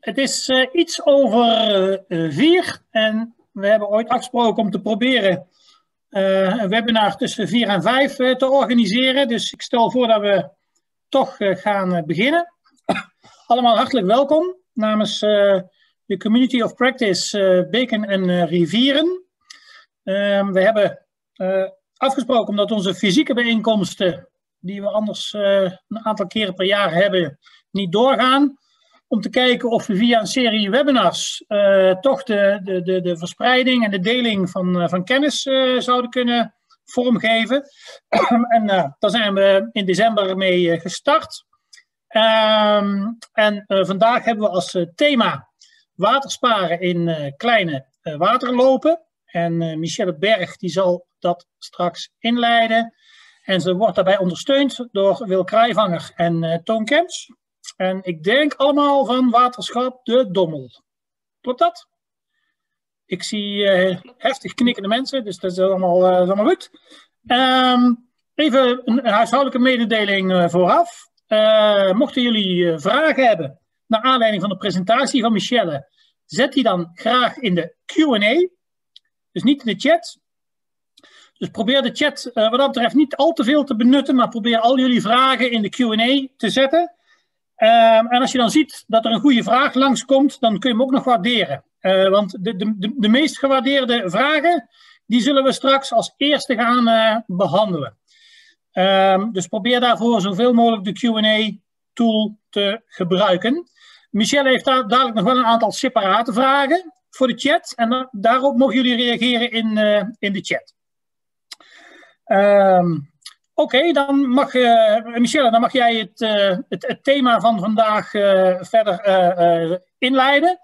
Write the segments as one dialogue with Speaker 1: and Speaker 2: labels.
Speaker 1: Het is iets over 4 en we hebben ooit afgesproken om te proberen een webinar tussen 4 en 5 te organiseren. Dus ik stel voor dat we toch gaan beginnen. Allemaal hartelijk welkom namens de Community of Practice Beken en Rivieren. We hebben afgesproken omdat onze fysieke bijeenkomsten, die we anders een aantal keren per jaar hebben, niet doorgaan. Om te kijken of we via een serie webinars toch de verspreiding en de deling van kennis zouden kunnen vormgeven. En daar zijn we in december mee gestart. Vandaag hebben we als thema watersparen in kleine waterlopen. En Michelle Berg die zal dat straks inleiden. En ze wordt daarbij ondersteund door Wil Kraaivanger en Toon Kemps. En ik denk allemaal van Waterschap de Dommel. Klopt dat? Ik zie heftig knikkende mensen, dus dat is allemaal goed. Even een huishoudelijke mededeling vooraf. Mochten jullie vragen hebben naar aanleiding van de presentatie van Michelle, zet die dan graag in de Q&A. Dus niet in de chat. Dus probeer de chat wat dat betreft niet al te veel te benutten, maar probeer al jullie vragen in de Q&A te zetten. En als je dan ziet dat er een goede vraag langskomt, dan kun je hem ook nog waarderen. Want de meest gewaardeerde vragen, die zullen we straks als eerste gaan behandelen. Dus probeer daarvoor zoveel mogelijk de Q&A-tool te gebruiken. Michelle heeft daar dadelijk nog wel een aantal separate vragen voor de chat. En daarop mogen jullie reageren in de chat. Oké, dan mag Michelle, dan mag jij het thema van vandaag verder inleiden.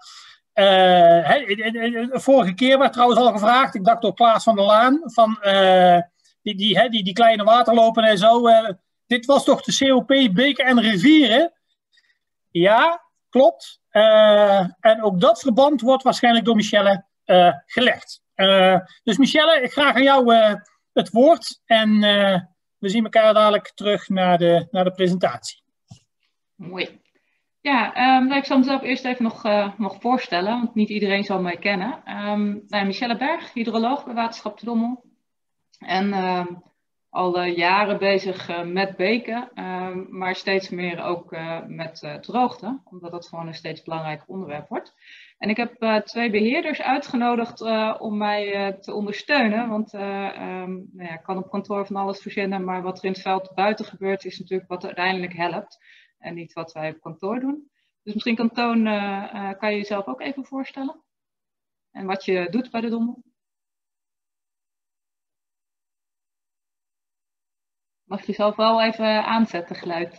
Speaker 1: Vorige keer werd trouwens al gevraagd, ik dacht door Klaas van der Laan, van die kleine waterlopen en zo. Dit was toch de COP Beken en Rivieren? Ja, klopt. En ook dat verband wordt waarschijnlijk door Michelle gelegd. Dus Michelle, ik graag aan jou het woord en we zien elkaar dadelijk terug naar de presentatie.
Speaker 2: Mooi. Ja, ik zal mezelf eerst even nog voorstellen, want niet iedereen zal mij kennen. Michelle Berg, hydroloog bij Waterschap de Dommel. En al jaren bezig met beken, maar steeds meer ook met droogte, omdat dat gewoon een steeds belangrijker onderwerp wordt. En ik heb 2 beheerders uitgenodigd om mij te ondersteunen, want ik kan op kantoor van alles verzinnen, maar wat er in het veld buiten gebeurt is natuurlijk wat uiteindelijk helpt en niet wat wij op kantoor doen. Dus misschien kan Toon, kan je jezelf ook even voorstellen en wat je doet bij de Dommel? Mag je jezelf wel even aanzetten, geluid.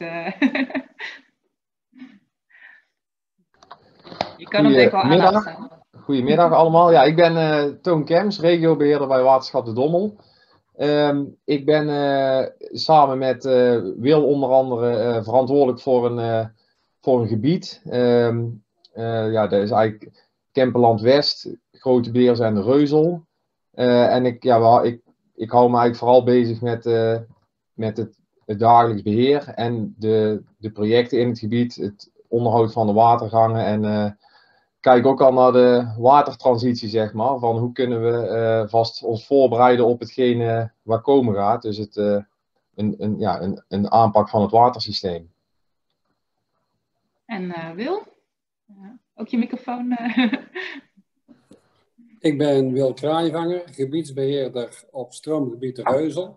Speaker 2: Je kan hem denk ik wel aanstaan.
Speaker 3: Goedemiddag allemaal. Ja, ik ben Toon Kemps, regiobeheerder bij Waterschap de Dommel. Ik ben samen met Wil onder andere verantwoordelijk voor een gebied. Dat is eigenlijk Kempenland West, Grote Beers en de Reuzel. En ik hou me eigenlijk vooral bezig met het dagelijks beheer en de projecten in het gebied, het onderhoud van de watergangen en kijk ook al naar de watertransitie, zeg maar, van hoe kunnen we vast ons voorbereiden op hetgene waar komen gaat, dus een aanpak van het watersysteem.
Speaker 2: En Wil? Ook je microfoon?
Speaker 4: Ik ben Wil Kraaivanger, gebiedsbeheerder op stroomgebied de Reuzel.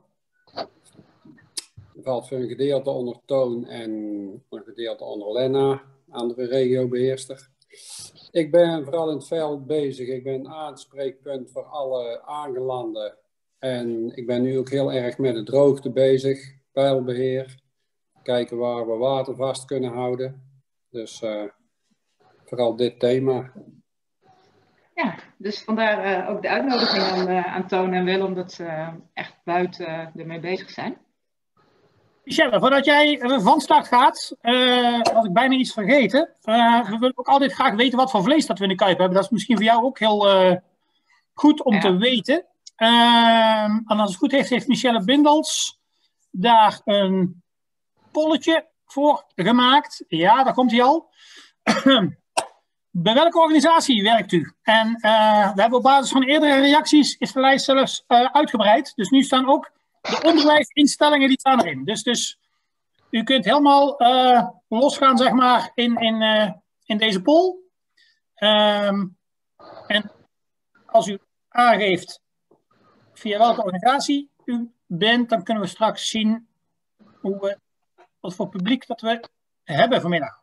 Speaker 4: Dat valt voor een gedeelte onder Toon en een gedeelte onder Lena, andere regiobeheerster. Ik ben vooral in het veld bezig. Ik ben aanspreekpunt voor alle aangelanden. En ik ben nu ook heel erg met de droogte bezig, peilbeheer. Kijken waar we water vast kunnen houden. Dus vooral dit thema.
Speaker 2: Ja, dus vandaar ook de uitnodiging aan Toon en Wil, omdat ze echt buiten ermee bezig zijn.
Speaker 1: Michelle, voordat jij van start gaat, was ik bijna iets vergeten. We willen ook altijd graag weten wat voor vlees dat we in de kuip hebben. Dat is misschien voor jou ook heel goed om te weten. En als het goed heeft Michelle Bindels daar een polletje voor gemaakt. Ja, daar komt hij al. bij welke organisatie werkt u? En we hebben op basis van eerdere reacties is de lijst zelfs uitgebreid. Dus nu staan ook de onderwijsinstellingen die staan erin. Dus u kunt helemaal losgaan, zeg maar, in deze poll. En als u aangeeft via welke organisatie u bent, dan kunnen we straks zien wat voor publiek dat we hebben vanmiddag.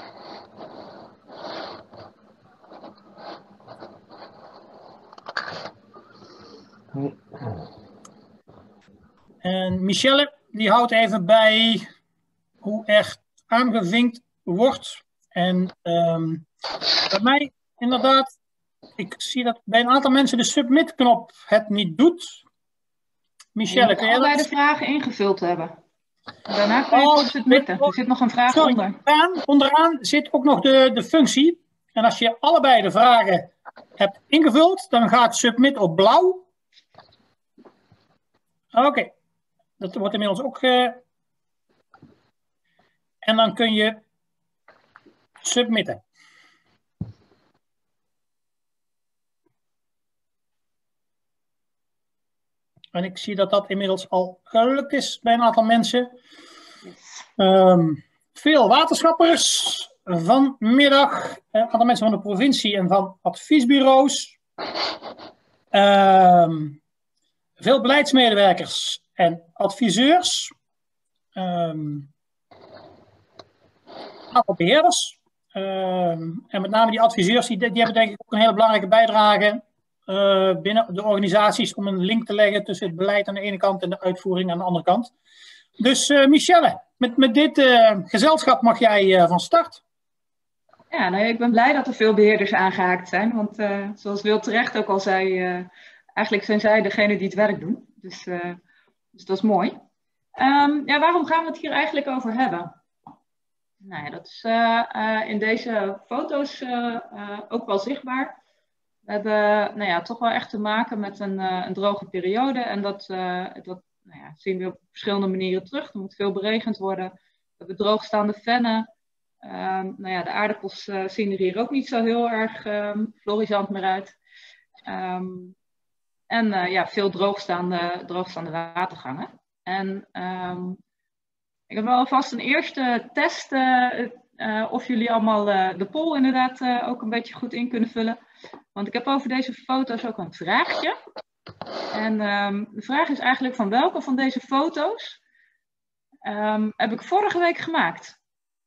Speaker 1: En Michelle, die houdt even bij hoe er aangevinkt wordt. En bij mij inderdaad, ik zie dat bij een aantal mensen de submit-knop het niet doet. Michelle, kun jij
Speaker 2: allebei de vragen ingevuld hebben. Daarna kun je het submitten. Er zit nog een vraag onder.
Speaker 1: Onderaan zit ook nog de functie. En als je allebei de vragen hebt ingevuld, dan gaat submit op blauw. Oké. Dat wordt inmiddels ook... En dan kun je submitten. En ik zie dat dat inmiddels al gelukt is bij een aantal mensen. Veel waterschappers vanmiddag. Een aantal mensen van de provincie en van adviesbureaus. Veel beleidsmedewerkers en adviseurs. Een aantal beheerders. En met name die adviseurs, die hebben denk ik ook een hele belangrijke bijdrage binnen de organisaties om een link te leggen tussen het beleid aan de ene kant en de uitvoering aan de andere kant. Dus Michelle, met dit gezelschap mag jij van start.
Speaker 2: Ja, nou, ik ben blij dat er veel beheerders aangehaakt zijn, want zoals Wil terecht ook al zei, eigenlijk zijn zij degene die het werk doen. Dus dat is mooi. Ja, waarom gaan we het hier eigenlijk over hebben? Nou ja, dat is in deze foto's ook wel zichtbaar. We hebben nou ja, toch wel echt te maken met een droge periode. En dat nou ja, zien we op verschillende manieren terug. Er moet veel beregend worden. We hebben droogstaande vennen. Nou ja, de aardappels zien er hier ook niet zo heel erg florisant meer uit. En ja, veel droogstaande watergangen. En ik heb wel alvast een eerste test of jullie allemaal de poll inderdaad ook een beetje goed in kunnen vullen. Want ik heb over deze foto's ook een vraagje. En de vraag is eigenlijk van welke van deze foto's heb ik vorige week gemaakt?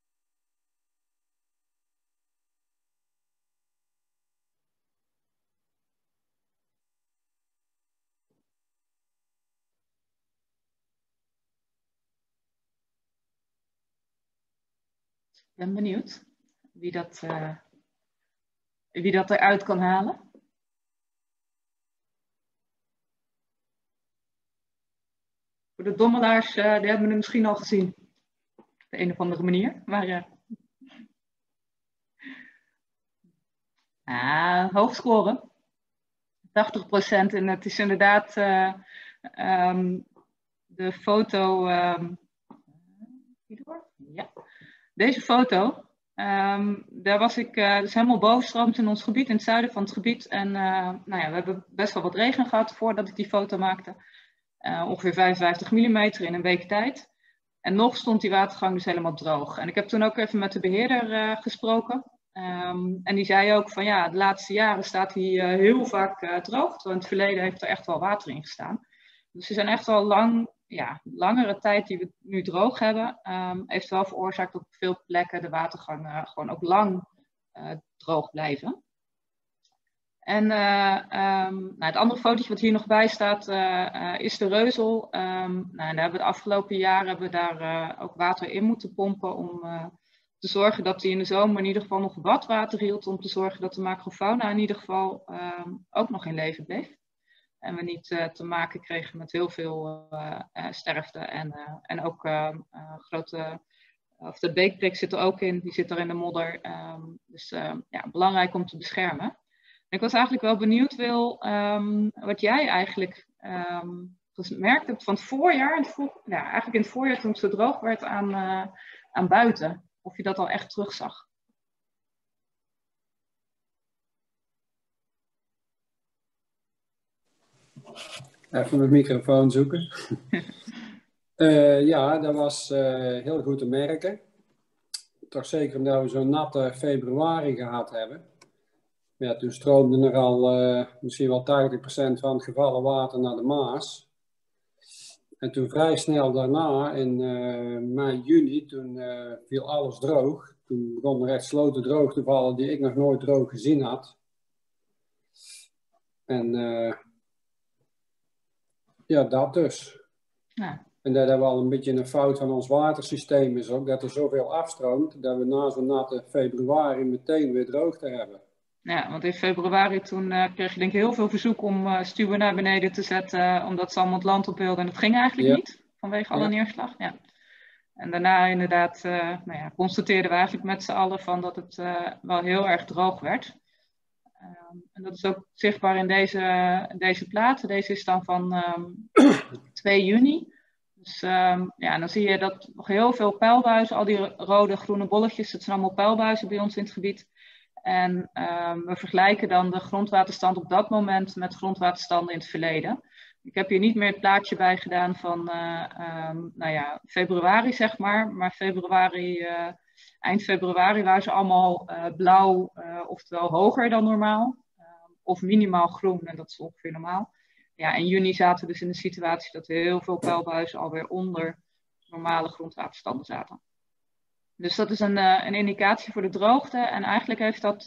Speaker 2: Ik ben benieuwd wie dat eruit kan halen. Voor de dommelaars, die hebben we misschien al gezien. Op de een of andere manier. Maar hoog scoren. 80%. En het is inderdaad de foto... ja. Deze foto, daar was ik dus helemaal bovenstrooms in ons gebied, in het zuiden van het gebied. En nou ja, we hebben best wel wat regen gehad voordat ik die foto maakte. Ongeveer 55 mm in een week tijd. En nog stond die watergang dus helemaal droog. En ik heb toen ook even met de beheerder gesproken. En die zei ook van ja, de laatste jaren staat hij heel vaak droog. Terwijl in het verleden heeft er echt wel water in gestaan. Dus ze zijn echt wel langere tijd die we nu droog hebben, heeft wel veroorzaakt dat op veel plekken de watergangen gewoon ook lang droog blijven. En nou, het andere fotootje wat hier nog bij staat is de Reuzel. Nou, en daar hebben we de afgelopen jaren daar ook water in moeten pompen om te zorgen dat hij in de zomer in ieder geval nog wat water hield. Om te zorgen dat de macrofauna in ieder geval ook nog in leven bleef. En we niet te maken kregen met heel veel sterfte. En ook grote... Of de beekprik zit er ook in. Die zit er in de modder. Dus ja, belangrijk om te beschermen. En ik was eigenlijk wel benieuwd, Wil, wat jij eigenlijk gemerkt hebt van het voorjaar. Ja, eigenlijk in het voorjaar toen het zo droog werd aan buiten. Of je dat al echt terugzag.
Speaker 4: Even mijn microfoon zoeken. Ja, dat was heel goed te merken. Toch zeker omdat we zo'n natte februari gehad hebben. Ja, toen stroomde er al misschien wel 80% van het gevallen water naar de Maas. En toen vrij snel daarna, in mei, juni, toen viel alles droog. Toen begon er echt sloten droog te vallen die ik nog nooit droog gezien had. En ja, dat dus.
Speaker 2: Ja.
Speaker 4: En dat hebben we al een beetje een fout van ons watersysteem is ook, dat er zoveel afstroomt, dat we na zo'n natte februari meteen weer droogte hebben.
Speaker 2: Ja, want in februari toen kreeg je denk ik heel veel verzoek om stuwen naar beneden te zetten, omdat ze allemaal het land op wilden. En dat ging eigenlijk niet, vanwege alle neerslag. Ja. En daarna inderdaad constateerden we eigenlijk met z'n allen van dat het wel heel erg droog werd. En dat is ook zichtbaar in deze plaat. Deze is dan van 2 juni. Dus dan zie je dat nog heel veel pijlbuizen, al die rode, groene bolletjes, dat zijn allemaal pijlbuizen bij ons in het gebied. En we vergelijken dan de grondwaterstand op dat moment met grondwaterstanden in het verleden. Ik heb hier niet meer het plaatje bij gedaan van februari, zeg maar februari, eind februari waren ze allemaal blauw, oftewel hoger dan normaal. Of minimaal groen, en dat is ongeveer normaal. Ja, in juni zaten we dus in de situatie dat heel veel pijlbuizen alweer onder normale grondwaterstanden zaten. Dus dat is een indicatie voor de droogte. En eigenlijk heeft dat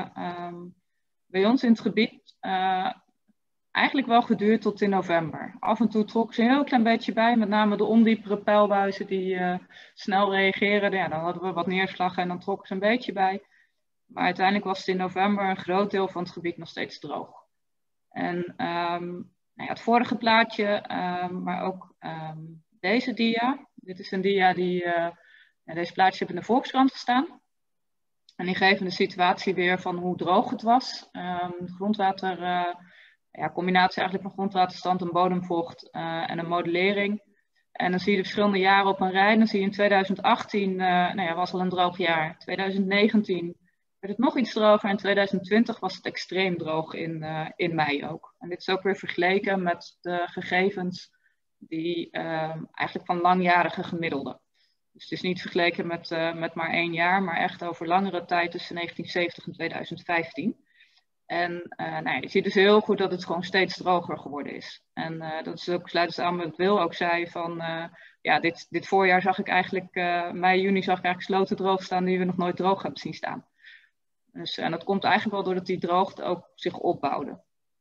Speaker 2: bij ons in het gebied eigenlijk wel geduurd tot in november. Af en toe trok ze een heel klein beetje bij, met name de ondiepere pijlbuizen die snel reageerden. Ja, dan hadden we wat neerslag en dan trokken ze een beetje bij. Maar uiteindelijk was het in november een groot deel van het gebied nog steeds droog. En het vorige plaatje, maar ook deze dia. Dit is een dia die... deze plaatjes hebben in de Volkskrant gestaan. En die geven de situatie weer van hoe droog het was. Grondwater, combinatie eigenlijk van grondwaterstand en bodemvocht en een modellering. En dan zie je de verschillende jaren op een rij. Dan zie je in 2018, was al een droog jaar. 2019 werd het nog iets droger. En 2020 was het extreem droog in mei ook. En dit is ook weer vergeleken met de gegevens die eigenlijk van langjarige gemiddelden. Dus het is niet vergeleken met maar 1 jaar, maar echt over langere tijd tussen 1970 en 2015. En je ziet dus heel goed dat het gewoon steeds droger geworden is. En dat is ook sluitend aan wat Wil ook zei van, dit voorjaar zag ik eigenlijk, mei, juni zag ik eigenlijk sloten droog staan die we nog nooit droog hebben zien staan. Dus, en dat komt eigenlijk wel doordat die droogte ook zich opbouwde.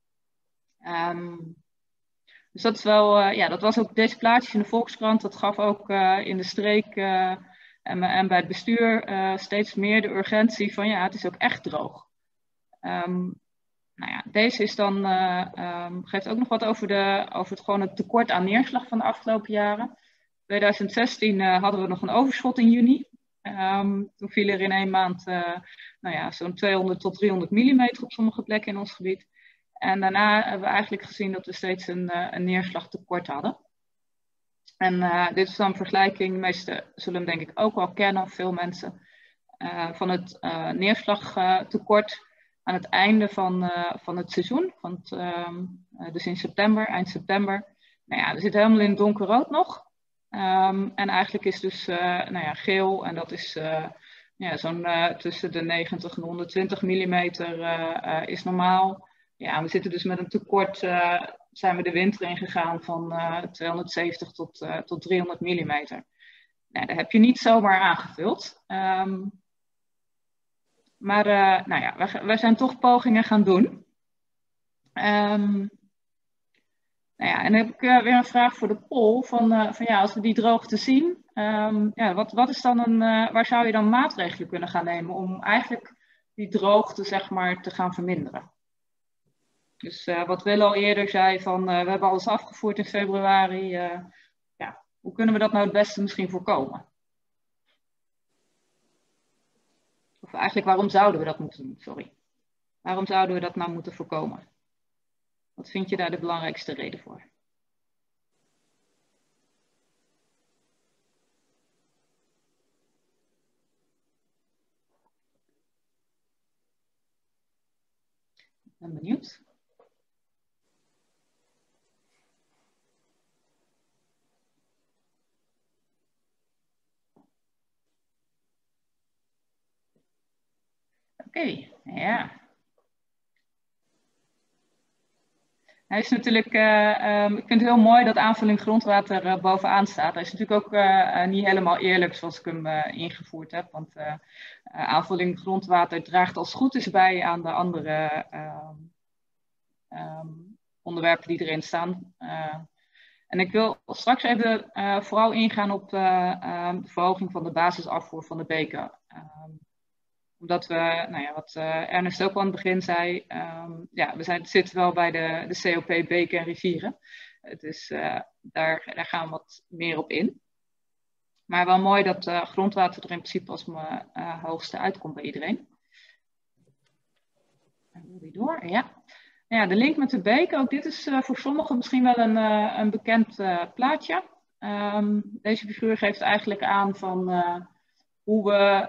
Speaker 2: Dus dat is wel, dat was ook deze plaatjes in de Volkskrant. Dat gaf ook in de streek en bij het bestuur steeds meer de urgentie van het is ook echt droog. Deze is dan, geeft ook nog wat over het tekort aan neerslag van de afgelopen jaren. In 2016 hadden we nog een overschot in juni. Toen viel er in 1 maand zo'n 200 tot 300 millimeter op sommige plekken in ons gebied. En daarna hebben we eigenlijk gezien dat we steeds een neerslagtekort hadden. En dit is dan een vergelijking, de meesten zullen hem denk ik ook wel kennen, veel mensen, van het neerslagtekort aan het einde van het seizoen. Dus in september, eind september. We zitten helemaal in het donkerrood nog. En eigenlijk is dus geel, en dat is zo'n tussen de 90 en 120 millimeter is normaal. Ja, we zitten dus met een tekort, zijn we de winter ingegaan van 270 tot 300 millimeter. Nou, daar heb je niet zomaar aangevuld. We zijn toch pogingen gaan doen. En dan heb ik weer een vraag voor de poll. Van als we die droogte zien, wat is dan waar zou je dan maatregelen kunnen gaan nemen om eigenlijk die droogte zeg maar te gaan verminderen? Dus wat Will al eerder zei van we hebben alles afgevoerd in februari. Hoe kunnen we dat nou het beste misschien voorkomen? Of eigenlijk waarom zouden we dat moeten doen? Sorry. Waarom zouden we dat nou moeten voorkomen? Wat vind je daar de belangrijkste reden voor? Ik ben benieuwd. Oké, ja. Hij is natuurlijk, ik vind het heel mooi dat aanvulling grondwater bovenaan staat. Hij is natuurlijk ook niet helemaal eerlijk zoals ik hem ingevoerd heb. Want aanvulling grondwater draagt als het goed is bij aan de andere onderwerpen die erin staan. En ik wil straks even vooral ingaan op de verhoging van de basisafvoer van de beken. Omdat we, nou ja, wat Ernest ook al aan het begin zei, ja, zitten wel bij de COP beken en rivieren. Dus daar gaan we wat meer op in. Maar wel mooi dat grondwater er in principe als hoogste uitkomt bij iedereen. En wil die door? Ja. Ja, de link met de beken, ook dit is voor sommigen misschien wel een bekend plaatje. Deze figuur geeft eigenlijk aan van hoe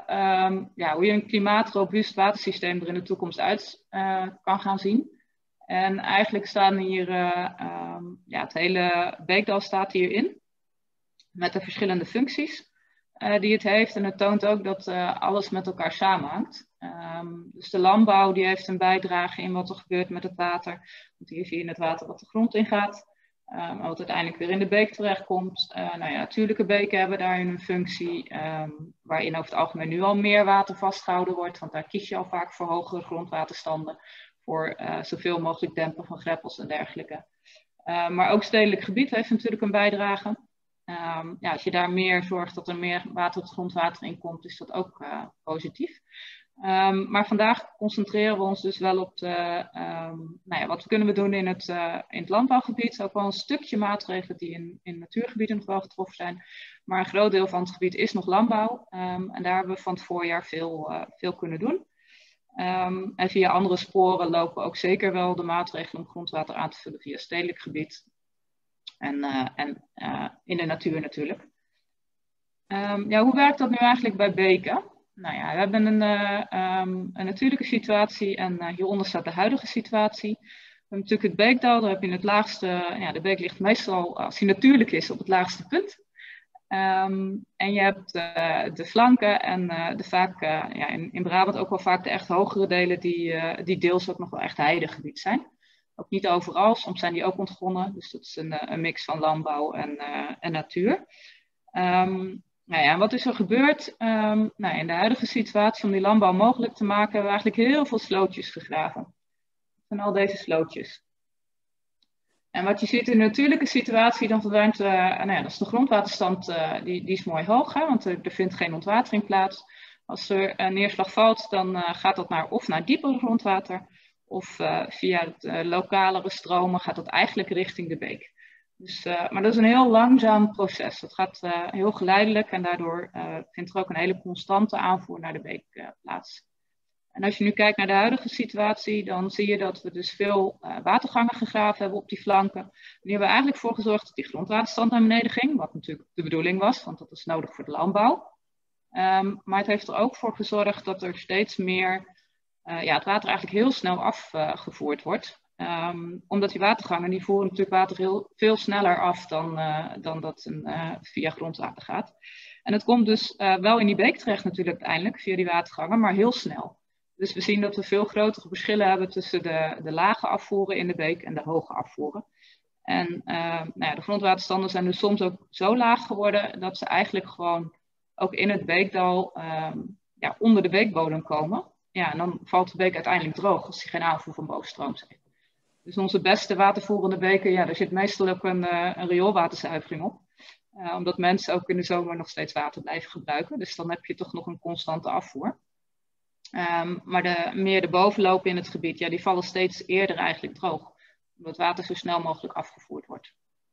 Speaker 2: je een klimaatrobuust watersysteem er in de toekomst uit kan gaan zien. En eigenlijk staan hier, het hele beekdal staat hierin. Met de verschillende functies die het heeft. En het toont ook dat alles met elkaar samenhangt. Dus de landbouw die heeft een bijdrage in wat er gebeurt met het water. Want hier zie je in het water wat de grond in gaat. Wat uiteindelijk weer in de beek terechtkomt. Natuurlijke beken hebben daarin een functie. Waarin over het algemeen nu al meer water vastgehouden wordt. Want daar kies je al vaak voor hogere grondwaterstanden. Voor zoveel mogelijk dempen van greppels en dergelijke. Maar ook stedelijk gebied heeft natuurlijk een bijdrage. Als je daar meer zorgt dat er meer water het grondwater in komt, is dat ook positief. Maar vandaag concentreren we ons dus wel op wat kunnen we doen in het landbouwgebied. Ook wel een stukje maatregelen die in natuurgebieden nog wel getroffen zijn. Maar een groot deel van het gebied is nog landbouw. En daar hebben we van het voorjaar veel kunnen doen. En via andere sporen lopen ook zeker wel de maatregelen om grondwater aan te vullen via stedelijk gebied. En in de natuur natuurlijk. Hoe werkt dat nu eigenlijk bij beken? Nou ja, we hebben een natuurlijke situatie en hieronder staat de huidige situatie. We hebben natuurlijk het beekdal, daar heb je het laagste, de beek ligt meestal, als hij natuurlijk is, op het laagste punt. En je hebt de flanken en vaak, in Brabant ook wel vaak de echt hogere delen die deels ook nog wel echt heidegebied zijn. Ook niet overal, soms zijn die ook ontgonnen. Dus dat is een mix van landbouw en natuur. En wat is er gebeurd? In de huidige situatie, om die landbouw mogelijk te maken, hebben we eigenlijk heel veel slootjes gegraven. Van al deze slootjes. En wat je ziet in de natuurlijke situatie, dan verdwijnt, dat is de grondwaterstand, die is mooi hoog, hè, want er vindt geen ontwatering plaats. Als er neerslag valt, dan gaat dat naar dieper grondwater. Of via lokalere stromen gaat dat eigenlijk richting de beek. Dus, maar dat is een heel langzaam proces. Dat gaat heel geleidelijk en daardoor vindt er ook een hele constante aanvoer naar de beek plaats. En als je nu kijkt naar de huidige situatie, dan zie je dat we dus veel watergangen gegraven hebben op die flanken. En die hebben eigenlijk voor gezorgd dat die grondwaterstand naar beneden ging, wat natuurlijk de bedoeling was, want dat is nodig voor de landbouw. Maar het heeft er ook voor gezorgd dat er steeds meer het water eigenlijk heel snel afgevoerd wordt. Omdat die watergangen, die voeren natuurlijk water veel sneller af dan dat via grondwater gaat. En het komt dus wel in die beek terecht natuurlijk uiteindelijk, via die watergangen, maar heel snel. Dus we zien dat we veel grotere verschillen hebben tussen de lage afvoeren in de beek en de hoge afvoeren. En de grondwaterstanden zijn dus soms ook zo laag geworden dat ze eigenlijk gewoon ook in het beekdal onder de beekbodem komen. Ja, en dan valt de beek uiteindelijk droog als die geen aanvoer van bovenstroom heeft. Dus onze beste watervoerende beken, daar zit meestal ook een rioolwaterzuivering op. Omdat mensen ook in de zomer nog steeds water blijven gebruiken. Dus dan heb je toch nog een constante afvoer. Maar meer de bovenlopen in het gebied, die vallen steeds eerder eigenlijk droog. Omdat het water zo snel mogelijk afgevoerd wordt.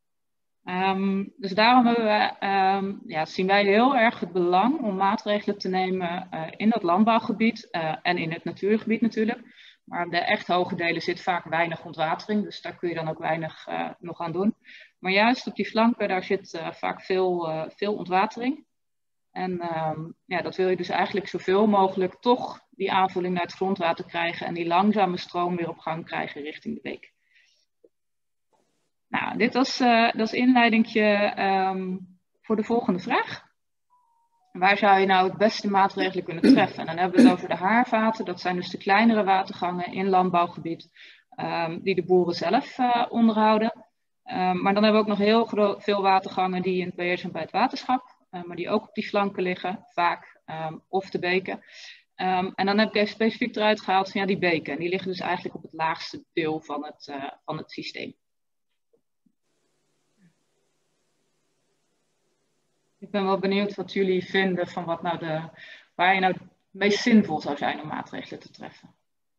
Speaker 2: Dus daarom zien wij heel erg het belang om maatregelen te nemen in dat landbouwgebied en in het natuurgebied natuurlijk. Maar op de echt hoge delen zit vaak weinig ontwatering, dus daar kun je dan ook weinig nog aan doen. Maar juist op die flanken, daar zit vaak veel ontwatering. En dat wil je dus eigenlijk zoveel mogelijk toch die aanvulling naar het grondwater krijgen en die langzame stroom weer op gang krijgen richting de beek. Nou, dit was inleidingje voor de volgende vraag. waar zou je nou het beste maatregelen kunnen treffen? En dan hebben we het over de haarvaten. Dat zijn dus de kleinere watergangen in landbouwgebied die de boeren zelf onderhouden. Maar dan hebben we ook nog heel veel watergangen die in het beheer zijn bij het waterschap. Maar die ook op die flanken liggen, vaak. Of de beken. En dan heb ik even specifiek eruit gehaald van ja, die beken. Die liggen dus eigenlijk op het laagste deel van het systeem. Ik ben wel benieuwd wat jullie vinden van waar je nou het meest zinvol zou zijn om maatregelen te treffen.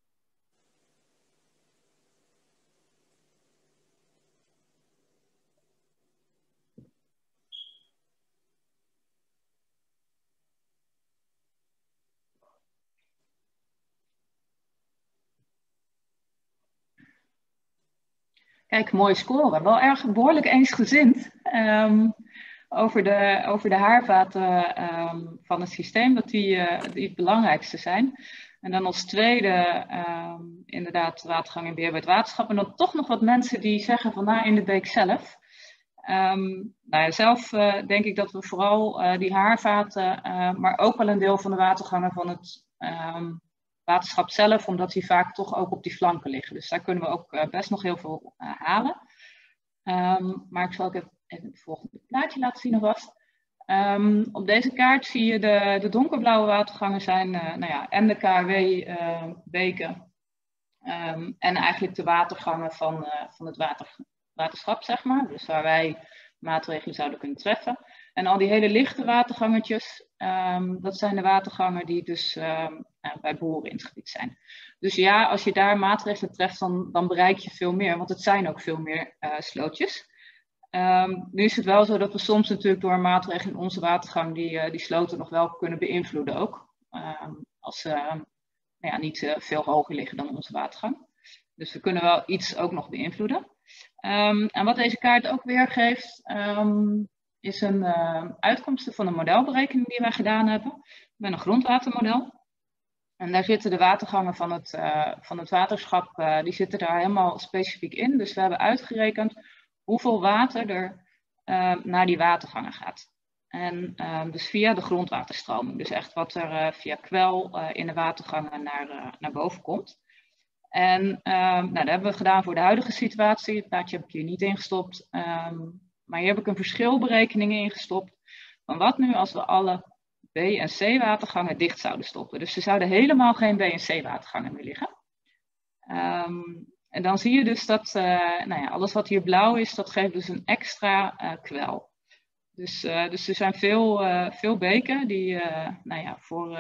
Speaker 2: Kijk, mooie score. Wel erg behoorlijk eensgezind. Over de haarvaten van het systeem, dat die het belangrijkste zijn. En dan als tweede inderdaad watergang en beheer bij het waterschap. En dan toch nog wat mensen die zeggen van in de beek zelf. Zelf denk ik dat we vooral die haarvaten, maar ook wel een deel van de watergangen van het waterschap zelf, omdat die vaak toch ook op die flanken liggen. Dus daar kunnen we ook best nog heel veel halen. Maar ik zal ook even het volgende plaatje laten zien alvast. Op deze kaart zie je de donkerblauwe watergangen zijn en de KW-beken. En eigenlijk de watergangen van het waterschap, zeg maar. Dus waar wij maatregelen zouden kunnen treffen. En al die hele lichte watergangetjes, dat zijn de watergangen die dus bij boeren in het gebied zijn. Dus ja, als je daar maatregelen treft, dan bereik je veel meer. Want het zijn ook veel meer slootjes. Nu is het wel zo dat we soms natuurlijk door maatregelen in onze watergang die sloten nog wel kunnen beïnvloeden ook. Als ze niet veel hoger liggen dan onze watergang. Dus we kunnen wel iets ook nog beïnvloeden. En wat deze kaart ook weergeeft, is een uitkomsten van een modelberekening die wij gedaan hebben. Met een grondwatermodel. En daar zitten de watergangen van het waterschap, die zitten daar helemaal specifiek in. Dus we hebben uitgerekend hoeveel water er naar die watergangen gaat. En dus via de grondwaterstroming. Dus echt wat er via kwel in de watergangen naar boven komt. En dat hebben we gedaan voor de huidige situatie. Het plaatje heb ik hier niet ingestopt. Maar hier heb ik een verschilberekening ingestopt. Van wat nu als we alle B- en C-watergangen dicht zouden stoppen. Dus er zouden helemaal geen B- en C-watergangen meer liggen. En dan zie je dus dat alles wat hier blauw is, dat geeft dus een extra kwel. Dus er zijn veel beken die voor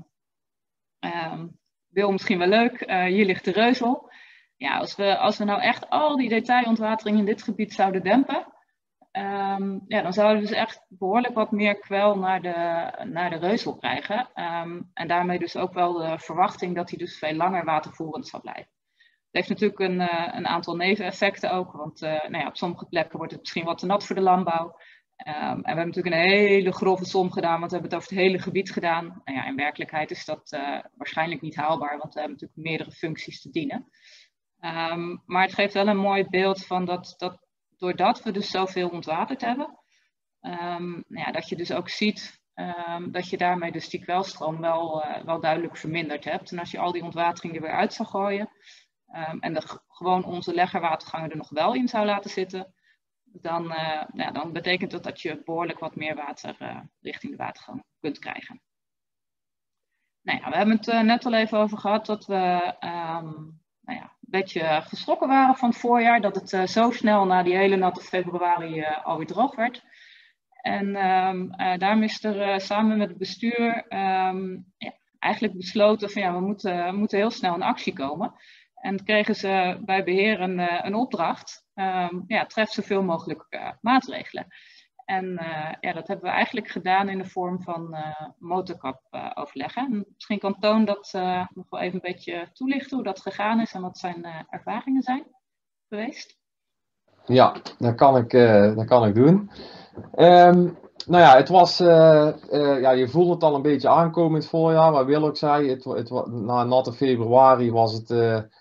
Speaker 2: Wil misschien wel leuk, hier ligt de reuzel. Ja, als we nou echt al die detailontwatering in dit gebied zouden dempen, dan zouden we dus echt behoorlijk wat meer kwel naar de reuzel krijgen. En daarmee dus ook wel de verwachting dat hij dus veel langer watervoerend zal blijven. Het heeft natuurlijk een aantal neveneffecten ook, want op sommige plekken wordt het misschien wat te nat voor de landbouw. En we hebben natuurlijk een hele grove som gedaan, want we hebben het over het hele gebied gedaan. In werkelijkheid is dat waarschijnlijk niet haalbaar, want we hebben natuurlijk meerdere functies te dienen. Maar het geeft wel een mooi beeld van dat doordat we dus zoveel ontwaterd hebben, dat je dus ook ziet dat je daarmee dus die kwelstroom wel duidelijk verminderd hebt. En als je al die ontwatering er weer uit zou gooien en gewoon onze leggerwatergangen er nog wel in zou laten zitten, dan betekent dat je behoorlijk wat meer water richting de watergang kunt krijgen. We hebben het net al even over gehad dat we een beetje geschrokken waren van het voorjaar. Dat het zo snel na die hele natte februari alweer droog werd. En daarom is er samen met het bestuur eigenlijk besloten van we moeten heel snel in actie komen. En kregen ze bij beheer een opdracht. Tref zoveel mogelijk maatregelen. En dat hebben we eigenlijk gedaan in de vorm van motorkap-overleggen. Misschien kan Toon dat nog wel even een beetje toelichten hoe dat gegaan is en wat zijn ervaringen zijn geweest.
Speaker 3: Ja, dat kan ik doen. Het was, je voelde het al een beetje aankomen in het voorjaar, maar Wil ook zei, na natte februari was het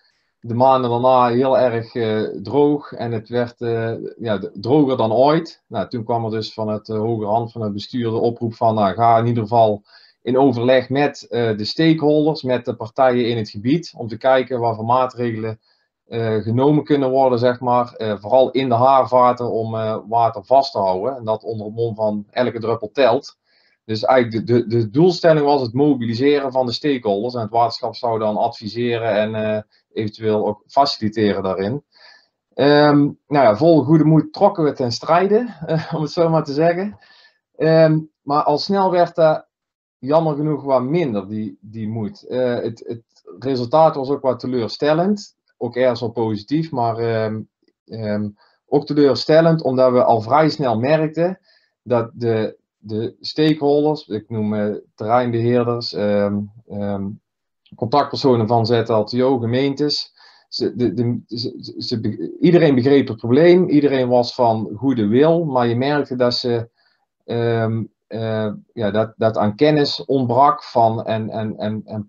Speaker 3: de maanden daarna heel erg droog en het werd droger dan ooit. Nou, toen kwam er dus van het hogere hand van het bestuur de oproep van ga in ieder geval in overleg met de stakeholders, met de partijen in het gebied, om te kijken wat voor maatregelen genomen kunnen worden, zeg maar, vooral in de haarvaten om water vast te houden. En dat onder het mom van elke druppel telt. Dus eigenlijk de doelstelling was het mobiliseren van de stakeholders. En het waterschap zou dan adviseren en eventueel ook faciliteren daarin. Vol goede moed trokken we ten strijde, om het zo maar te zeggen. Maar al snel werd dat jammer genoeg wat minder, die moed. Het resultaat was ook wat teleurstellend. Ook ergens wel positief, maar ook teleurstellend, omdat we al vrij snel merkten dat de stakeholders, ik noem terreinbeheerders, contactpersonen van ZLTO, gemeentes, iedereen begreep het probleem, iedereen was van goede wil, maar je merkte dat ze dat aan kennis ontbrak van en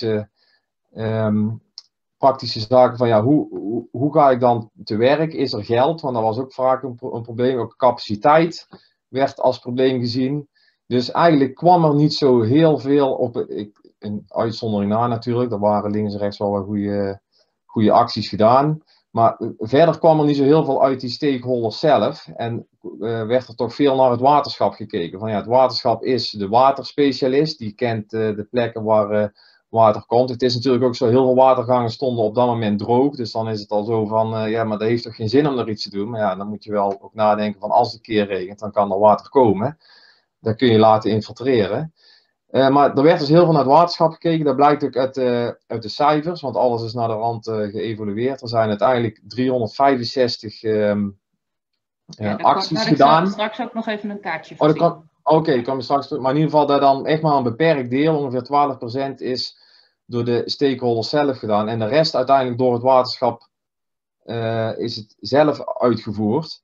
Speaker 3: praktische zaken van hoe ga ik dan te werk? Is er geld? Want dat was ook vaak een probleem. Ook capaciteit werd als probleem gezien. Dus eigenlijk kwam er niet zo heel veel op. Een uitzondering na natuurlijk. Er waren links en rechts wel wat goede acties gedaan. Maar verder kwam er niet zo heel veel uit die stakeholders zelf. En werd er toch veel naar het waterschap gekeken. Van het waterschap is de waterspecialist. Die kent de plekken waar water komt. Het is natuurlijk ook zo, heel veel watergangen stonden op dat moment droog. Dus dan is het al zo van, maar dat heeft toch geen zin om er iets te doen. Maar dan moet je wel ook nadenken van als het een keer regent, dan kan er water komen. Dat kun je laten infiltreren. Maar er werd dus heel veel naar het waterschap gekeken. Dat blijkt ook uit de cijfers, want alles is naar de rand geëvalueerd. Er zijn uiteindelijk 365 acties gedaan.
Speaker 2: Ik zal straks ook nog even een kaartje voorzien.
Speaker 3: Oké, kan je straks. Maar in ieder geval dat dan echt maar een beperkt deel, ongeveer 12%, is door de stakeholders zelf gedaan. En de rest uiteindelijk door het waterschap is het zelf uitgevoerd.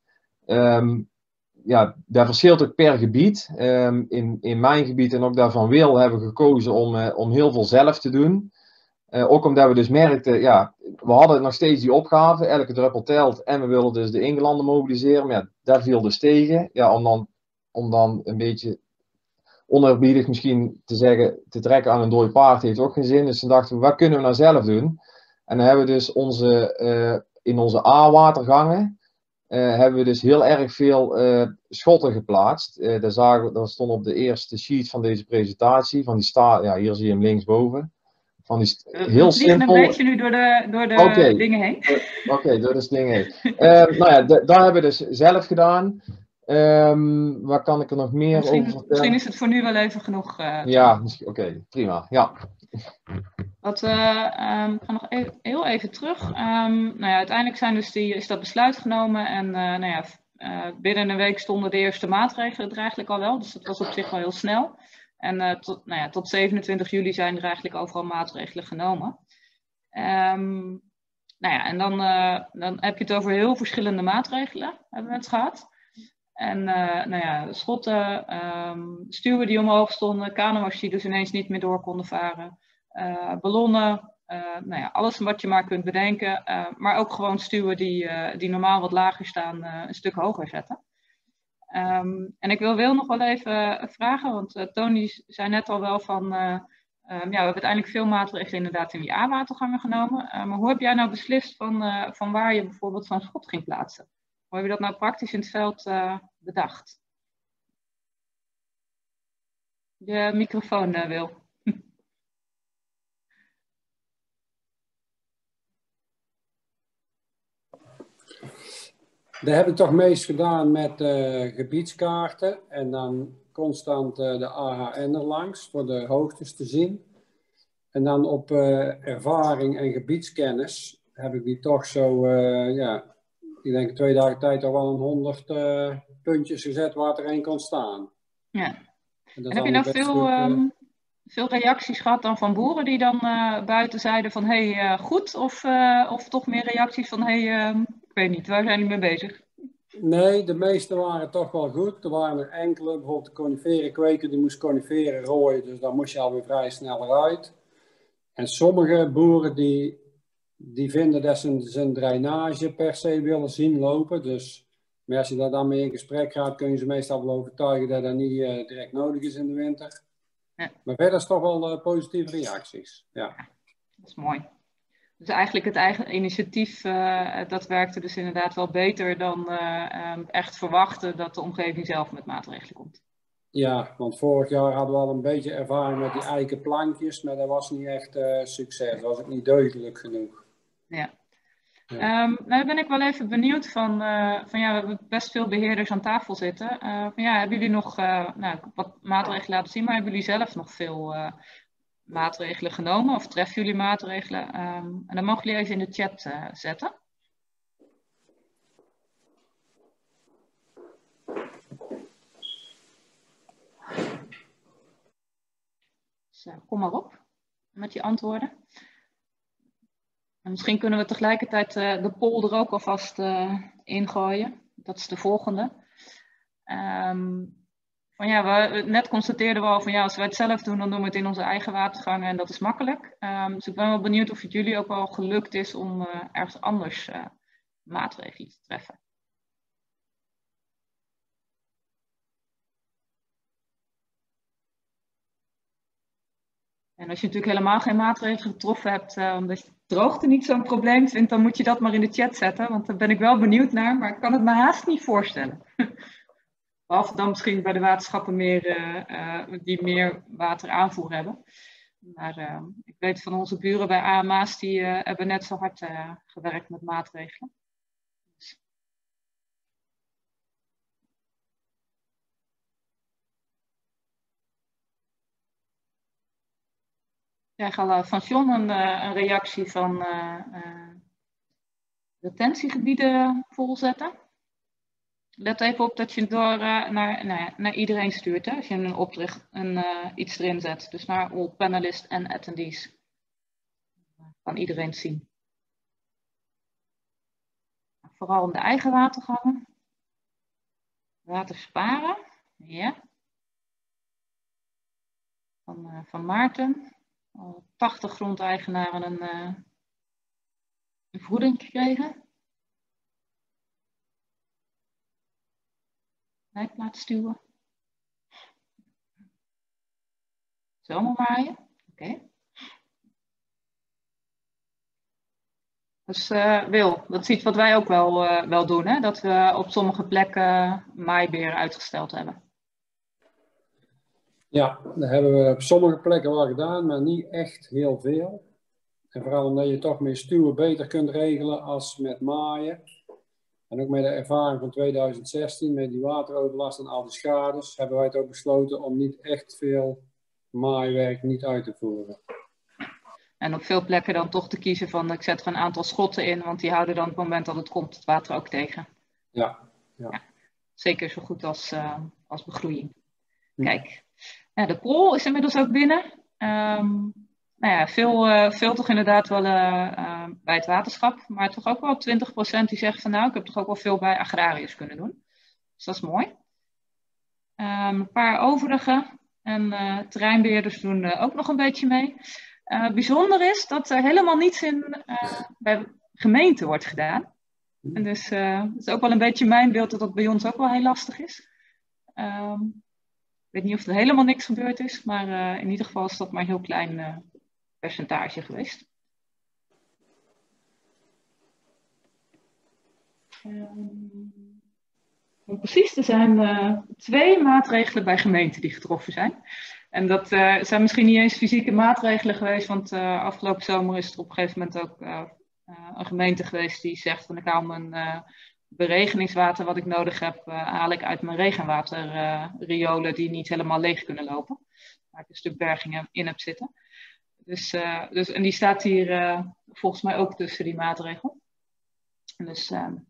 Speaker 3: Dat verschilt ook per gebied. In mijn gebied en ook daarvan Wil hebben we gekozen om heel veel zelf te doen. Ook omdat we dus merkten, we hadden nog steeds die opgave, elke druppel telt en we willen dus de ingelanden mobiliseren. Maar daar viel dus tegen. Om dan een beetje oneerbiedig misschien te trekken aan een dooi paard heeft ook geen zin. Dus toen dachten we, wat kunnen we nou zelf doen? En dan hebben we dus in onze A-watergangen hebben we dus heel erg veel schotten geplaatst. Dat stond op de eerste sheet van deze presentatie. Hier zie je hem linksboven.
Speaker 2: Heel simpel. Een beetje nu door de dingen heen.
Speaker 3: Oké, door de dingen heen. Daar hebben we dus zelf gedaan. Waar kan ik er nog meer over vertellen?
Speaker 2: Misschien is het voor nu wel even genoeg.
Speaker 3: Oké, prima. Ja.
Speaker 2: Ik ga nog heel even terug. Uiteindelijk is dat besluit genomen en binnen een week stonden de eerste maatregelen er eigenlijk al wel. Dus dat was op zich wel heel snel. En tot 27 juli zijn er eigenlijk overal maatregelen genomen. En dan heb je het over heel verschillende maatregelen, hebben we het gehad. En schotten, stuwen die omhoog stonden, kano's die dus ineens niet meer door konden varen, ballonnen, alles wat je maar kunt bedenken. Maar ook gewoon stuwen die normaal wat lager staan, een stuk hoger zetten. En ik wil nog wel even vragen, want Tony zei net al wel van, we hebben uiteindelijk veel maatregelen inderdaad in die A-watergangen genomen. Maar hoe heb jij nou beslist van waar je bijvoorbeeld zo'n schot ging plaatsen? Hoe heb je dat nou praktisch in het veld bedacht? Je microfoon, Wil.
Speaker 4: Dat heb ik toch meest gedaan met gebiedskaarten en dan constant de AHN erlangs voor de hoogtes te zien. En dan op ervaring en gebiedskennis heb ik die toch zo, ik denk 2 dagen tijd al wel een 100 puntjes gezet waar er één kon staan.
Speaker 2: Ja. En heb je nou veel reacties gehad dan van boeren die dan buiten zeiden van goed? Of toch meer reacties van ik weet niet, waar zijn jullie mee bezig?
Speaker 4: Nee, de meeste waren toch wel goed. Er waren er enkele, bijvoorbeeld de coniferenkweker, die moest coniferen rooien, dus daar moest je alweer vrij snel uit. En sommige boeren die die vinden dat ze zijn drainage per se willen zien lopen. Dus, maar als je daar dan mee in gesprek gaat, kun je ze meestal wel overtuigen dat dat niet direct nodig is in de winter. Ja. Maar verder is toch wel positieve reacties. Ja.
Speaker 2: Dat is mooi. Dus eigenlijk het eigen initiatief, dat werkte dus inderdaad wel beter dan echt verwachten dat de omgeving zelf met maatregelen komt.
Speaker 4: Ja, want vorig jaar hadden we al een beetje ervaring met die eikenplankjes, maar dat was niet echt succes. Dat was ook niet deugdelijk genoeg.
Speaker 2: Ja. Ja. Nou ben ik wel even benieuwd van ja, we hebben best veel beheerders aan tafel zitten. Van, ja, hebben jullie nog wat maatregelen laten zien, maar hebben jullie zelf nog veel maatregelen genomen of treffen jullie maatregelen? En dan mogen jullie even in de chat zetten. Dus, kom maar op met die antwoorden. En misschien kunnen we tegelijkertijd de poll er ook alvast ingooien. Dat is de volgende. Van ja, net constateerden we al van ja, als wij het zelf doen, dan doen we het in onze eigen watergangen en dat is makkelijk. Dus ik ben wel benieuwd of het jullie ook wel gelukt is om ergens anders maatregelen te treffen. En als je natuurlijk helemaal geen maatregelen getroffen hebt, omdat je droogte niet zo'n probleem vindt, dan moet je dat maar in de chat zetten. Want daar ben ik wel benieuwd naar, maar ik kan het me haast niet voorstellen. Behalve dan misschien bij de waterschappen die meer wateraanvoer hebben. Maar ik weet van onze buren bij AMA's, die hebben net zo hard gewerkt met maatregelen. Dus. Ja, ik ga van John een reactie van retentiegebieden volzetten. Let even op dat je het door naar iedereen stuurt. Hè? Als je iets erin zet. Dus naar all panelists en attendees. Kan iedereen het zien. Vooral in de eigen watergangen. Water sparen. Ja. Van Maarten. 80 grondeigenaren een vergoeding gekregen. Laten stuwen. Zomerwaaien. Oké. Dus Wil, dat is iets wat wij ook wel doen. Hè? Dat we op sommige plekken maaiberen uitgesteld hebben.
Speaker 4: Ja, dat hebben we op sommige plekken wel gedaan, maar niet echt heel veel. En vooral omdat je toch met stuwen beter kunt regelen als met maaien. En ook met de ervaring van 2016, met die wateroverlast en al die schades, hebben wij het ook besloten om niet echt veel maaiwerk niet uit te voeren.
Speaker 2: En op veel plekken dan toch te kiezen van, ik zet er een aantal schotten in, want die houden dan op het moment dat het komt het water ook tegen.
Speaker 4: Ja.
Speaker 2: Zeker zo goed als begroeiing. Kijk, de poll is inmiddels ook binnen. Veel toch inderdaad wel bij het waterschap, maar toch ook wel 20% die zegt van nou, ik heb toch ook wel veel bij agrariërs kunnen doen. Dus dat is mooi. Een paar overige en terreinbeheerders doen ook nog een beetje mee. Bijzonder is dat er helemaal niets bij gemeenten wordt gedaan. En dus het is ook wel een beetje mijn beeld dat dat bij ons ook wel heel lastig is. Ik weet niet of er helemaal niks gebeurd is, maar in ieder geval is dat maar een heel klein percentage geweest. Om precies te zijn 2 maatregelen bij gemeenten die getroffen zijn. En dat zijn misschien niet eens fysieke maatregelen geweest, want afgelopen zomer is er op een gegeven moment ook een gemeente geweest die zegt van ik haal mijn beregeningswater wat ik nodig heb, haal ik uit mijn regenwaterriolen die niet helemaal leeg kunnen lopen. Waar ik een stuk berging in heb zitten. En die staat hier volgens mij ook tussen die maatregel. Dus,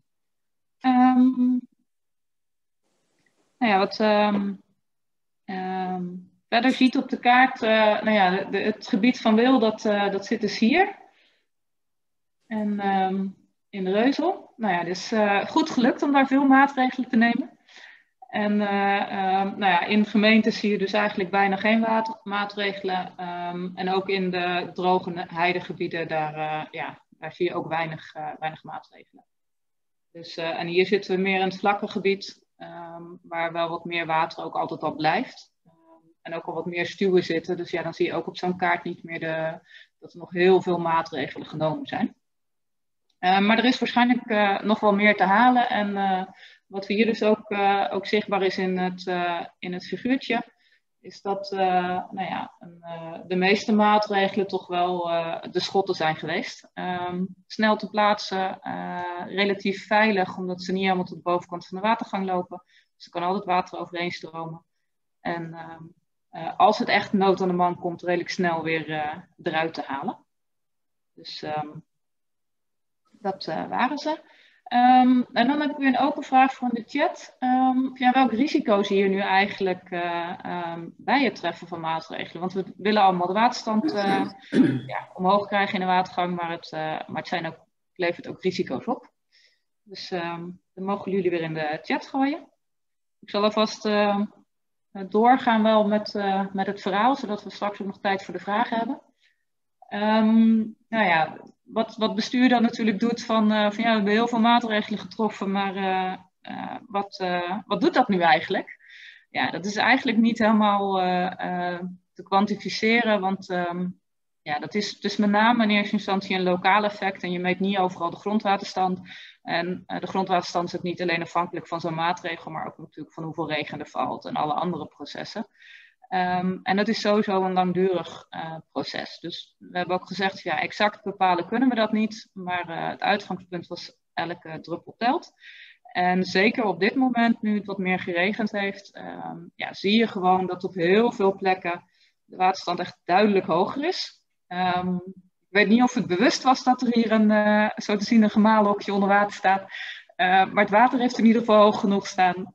Speaker 2: verder ziet op de kaart, het gebied van Wil, dat zit dus hier. En in de Reuzel. Nou ja, dus goed gelukt om daar veel maatregelen te nemen. En in gemeentes zie je dus eigenlijk bijna geen maatregelen. En ook in de droge heidegebieden, daar daar zie je ook weinig maatregelen. Dus, en hier zitten we meer in het vlakke gebied, waar wel wat meer water ook altijd al blijft. En ook al wat meer stuwen zitten. Dus ja, dan zie je ook op zo'n kaart niet meer dat er nog heel veel maatregelen genomen zijn. Maar er is waarschijnlijk nog wel meer te halen. En wat we hier dus ook zichtbaar is in het figuurtje, is dat de meeste maatregelen toch wel de schotten zijn geweest. Snel te plaatsen, relatief veilig, omdat ze niet helemaal tot de bovenkant van de watergang lopen. Dus er kan altijd water overheen stromen. En als het echt nood aan de man komt, redelijk snel weer eruit te halen. Dus dat waren ze. En dan heb ik weer een open vraag van de chat. Welk risico zie je nu eigenlijk bij het treffen van maatregelen? Want we willen allemaal de waterstand omhoog krijgen in de watergang, maar het levert ook risico's op. Dus dan mogen jullie weer in de chat gooien. Ik zal alvast doorgaan wel met het verhaal, zodat we straks ook nog tijd voor de vragen hebben. Wat bestuur dan natuurlijk doet van we hebben heel veel maatregelen getroffen, maar wat doet dat nu eigenlijk? Ja, dat is eigenlijk niet helemaal te kwantificeren, want dat is dus met name in eerste instantie een lokaal effect en je meet niet overal de grondwaterstand. En de grondwaterstand is ook niet alleen afhankelijk van zo'n maatregel, maar ook natuurlijk van hoeveel regen er valt en alle andere processen. En dat is sowieso een langdurig proces. Dus we hebben ook gezegd, exact bepalen kunnen we dat niet. Maar het uitgangspunt was elke druppel telt. En zeker op dit moment, nu het wat meer geregend heeft, zie je gewoon dat op heel veel plekken de waterstand echt duidelijk hoger is. Ik weet niet of het bewust was dat er hier zo te zien een gemalen hokje onder water staat. Maar het water heeft in ieder geval hoog genoeg staan.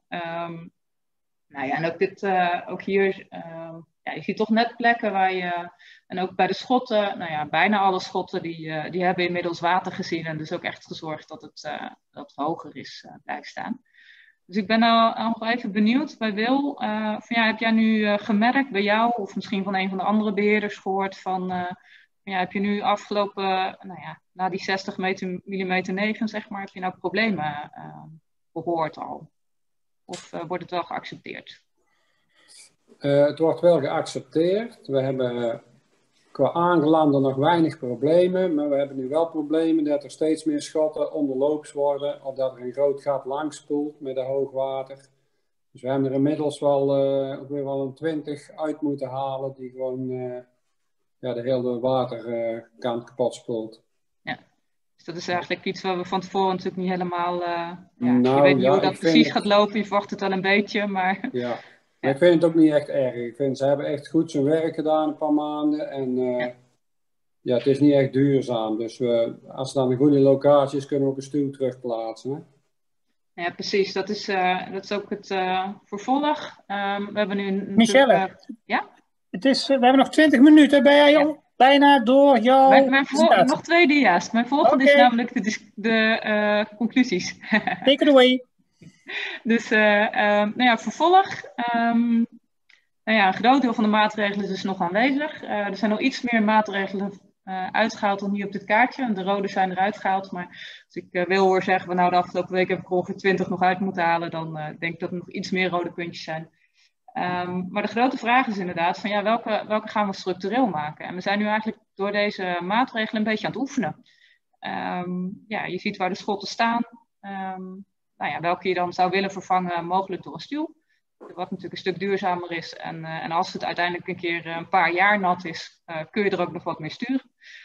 Speaker 2: En ook hier, je ziet toch net plekken waar je, en ook bij de schotten, bijna alle schotten die hebben inmiddels water gezien en dus ook echt gezorgd dat het hoger is blijft staan. Dus ik ben al nog even benieuwd bij Wil, heb jij nu gemerkt bij jou of misschien van een van de andere beheerders gehoord van, heb je nu afgelopen, na die 60 mm neven, zeg maar, heb je nou problemen gehoord al? Of wordt het wel geaccepteerd?
Speaker 4: Het wordt wel geaccepteerd. We hebben qua aangelanden nog weinig problemen. Maar we hebben nu wel problemen dat er steeds meer schotten onderloops worden. Of dat er een groot gat langs spoelt met de hoogwater. Dus we hebben er inmiddels ook weer wel een 20 uit moeten halen. Die gewoon de hele waterkant kapot spoelt.
Speaker 2: Dus dat is eigenlijk iets waar we van tevoren natuurlijk niet helemaal... je weet niet hoe dat precies gaat lopen, je verwacht het wel een beetje, maar...
Speaker 4: Ja, maar ik vind het ook niet echt erg. Ik vind, ze hebben echt goed zijn werk gedaan een paar maanden. En het is niet echt duurzaam. Dus als het dan een goede locatie is, kunnen we ook een stuw terugplaatsen. Hè?
Speaker 2: Ja, precies. Dat is ook het vervolg. We hebben nu...
Speaker 1: Michelle,
Speaker 2: ja?
Speaker 1: we hebben nog 20 minuten. Ben jij al bijna door jouw
Speaker 2: nog 2 dia's. Mijn volgende is namelijk de conclusies.
Speaker 1: Take it away.
Speaker 2: Dus vervolg. Een groot deel van de maatregelen is dus nog aanwezig. Er zijn nog iets meer maatregelen uitgehaald dan hier op dit kaartje. De rode zijn eruit gehaald. Maar als ik wil hoor zeggen, de afgelopen week heb ik ongeveer 20 nog uit moeten halen. Dan denk ik dat er nog iets meer rode puntjes zijn. Maar de grote vraag is inderdaad van welke gaan we structureel maken? En we zijn nu eigenlijk door deze maatregelen een beetje aan het oefenen. Je ziet waar de schotten staan. Welke je dan zou willen vervangen, mogelijk door een stuw. Wat natuurlijk een stuk duurzamer is. En als het uiteindelijk een keer een paar jaar nat is, kun je er ook nog wat mee sturen.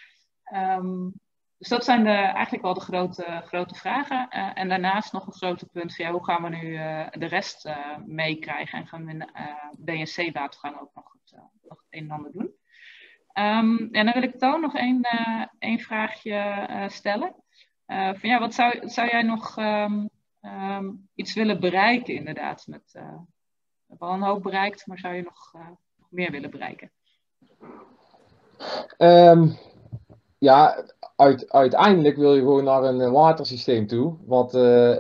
Speaker 2: Dus dat zijn eigenlijk wel de grote vragen. En daarnaast nog een grote punt van hoe gaan we nu de rest meekrijgen. En gaan we in BNC-watergang ook nog het een en ander doen. En dan wil ik Toon nog één vraagje stellen. Wat zou jij nog iets willen bereiken inderdaad? We hebben al een hoop bereikt, maar zou je nog meer willen bereiken?
Speaker 3: Uiteindelijk wil je gewoon naar een watersysteem toe, wat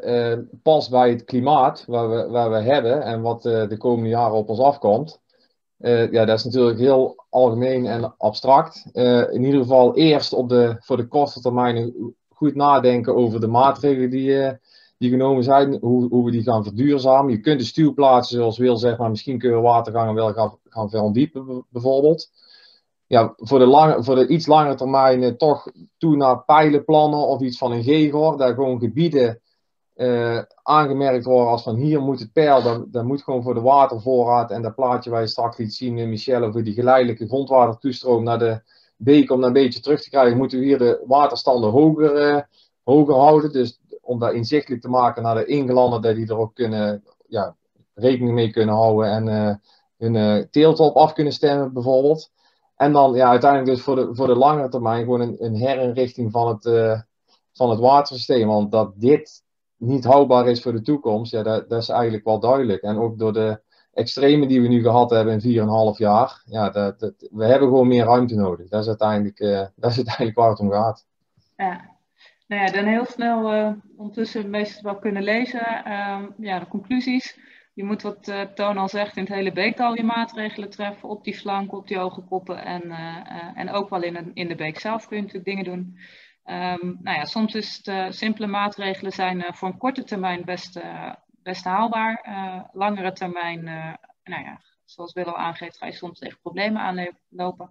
Speaker 3: past bij het klimaat waar we hebben en wat de komende jaren op ons afkomt. Ja, dat is natuurlijk heel algemeen en abstract. In ieder geval eerst voor de korte termijn goed nadenken over de maatregelen die genomen zijn, hoe we die gaan verduurzamen. Je kunt de stuwplaatsen, zoals Wil zegt, maar misschien kun je watergangen wel gaan verdiepen, bijvoorbeeld. Ja, voor de iets langere termijn toch toe naar pijlenplannen of iets van een GEGOR, daar gewoon gebieden aangemerkt worden als van hier moet het peil, dat moet gewoon voor de watervoorraad en dat plaatje waar je straks liet zien, Michelle, voor die geleidelijke grondwatertoestroom naar de beek om dat een beetje terug te krijgen, moeten we hier de waterstanden hoger houden. Dus om dat inzichtelijk te maken naar de ingelanden, dat die er ook rekening mee kunnen houden en hun teelt op af kunnen stemmen bijvoorbeeld. En dan uiteindelijk dus voor de langere termijn gewoon een herinrichting van het watersysteem. Want dat dit niet houdbaar is voor de toekomst, dat is eigenlijk wel duidelijk. En ook door de extreme die we nu gehad hebben in 4,5 jaar, we hebben gewoon meer ruimte nodig. Dat is uiteindelijk waar het om gaat.
Speaker 2: Ja. Nou ja, dan heel snel ondertussen meestal wel kunnen lezen. De conclusies. Je moet, wat Toon al zegt, in het hele beekdal je maatregelen treffen. Op die flanken, op die hoge koppen en ook wel in de beek zelf kun je natuurlijk dingen doen. Soms is het simpele maatregelen zijn voor een korte termijn best haalbaar. Langere termijn, zoals Wil al aangeeft, ga je soms tegen problemen aanlopen.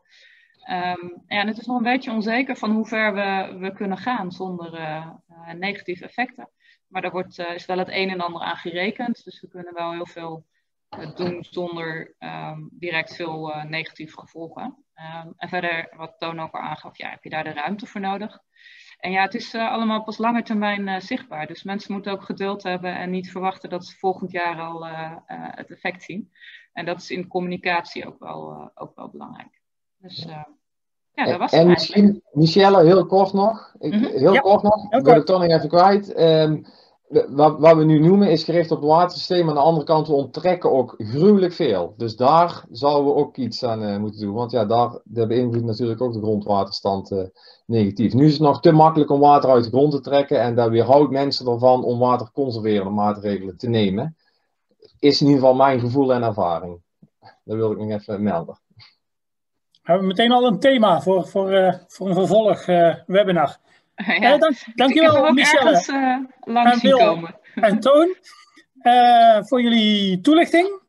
Speaker 2: En het is nog een beetje onzeker van hoe ver we kunnen gaan zonder negatieve effecten. Maar daar is wel het een en ander aan gerekend. Dus we kunnen wel heel veel doen zonder direct veel negatieve gevolgen. En verder, wat Toon ook al aangaf, heb je daar de ruimte voor nodig. En het is allemaal pas lange termijn zichtbaar. Dus mensen moeten ook geduld hebben en niet verwachten dat ze volgend jaar al het effect zien. En dat is in communicatie ook wel belangrijk. Dus dat was het
Speaker 3: en
Speaker 2: misschien,
Speaker 3: Michelle, heel kort nog. Kort nog. Ik wil het toch nog even kwijt. Wat we nu noemen is gericht op het watersysteem. Aan de andere kant, we onttrekken ook gruwelijk veel. Dus daar zouden we ook iets aan moeten doen. Want dat beïnvloedt natuurlijk ook de grondwaterstand negatief. Nu is het nog te makkelijk om water uit de grond te trekken. En dat weerhoudt mensen ervan om waterconserverende maatregelen te nemen. Is in ieder geval mijn gevoel en ervaring. Dat wil ik nog even melden.
Speaker 1: We hebben meteen al een thema voor een vervolg webinar. Dankjewel Michelle
Speaker 2: langs zien komen.
Speaker 1: En Toon voor jullie toelichting.